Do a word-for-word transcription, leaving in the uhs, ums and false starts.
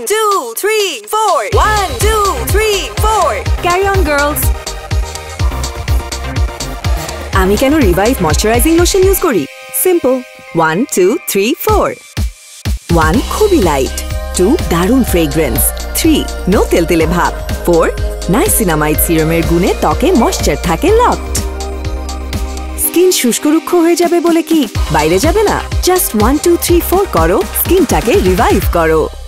two, three, four. One, two, three, four. Carry on, girls. আমি কেন revive moisturizing lotion use করি? Simple. One, two, three, four. One, খুবই light. Two, দারুণ fragrance. Three, no তেলতেলে ভাব। Four, niacinamide সিরামের গুণে ত্বকে ময়শ্চার থাকে লকড। স্কিন শুষ্ক রুক্ষ হয়ে যাবে বলে কি বাইরে যাবে না? Just one two three four করো, স্কিনটাকে রিভাইভ করো।